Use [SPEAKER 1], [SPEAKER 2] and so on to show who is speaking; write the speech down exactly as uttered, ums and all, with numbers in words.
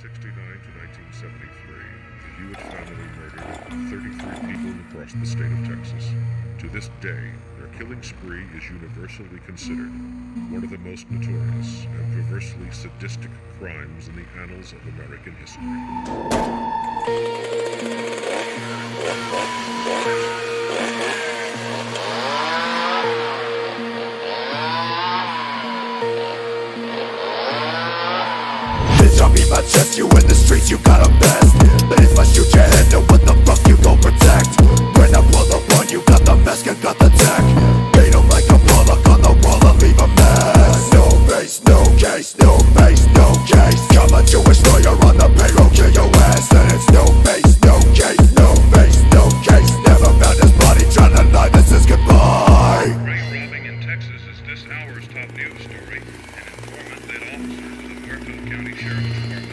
[SPEAKER 1] sixty-nine to nineteen seventy-three, the Hewitt family murdered thirty-three people across the state of Texas. To this day, their killing spree is universally considered one of the most notorious and perversely sadistic crimes in the annals of American history.
[SPEAKER 2] My chest, you in the streets, you got a best. But if I shoot your head, then what the fuck you gon' protect? When I pull up on you, got the mask and got the tech. Beat 'em like a Pollock on the wall, I'll leave a mess. No face, no case, no face, no case. Come a Jewish lawyer on the payroll, kill your ass. And it's no face, no case, no face, no case. Never found his body, tryna lie, this is goodbye.
[SPEAKER 3] Ray robbing in Texas is this hour's top news story. An informant led officers of the Puerto County Sheriff's Department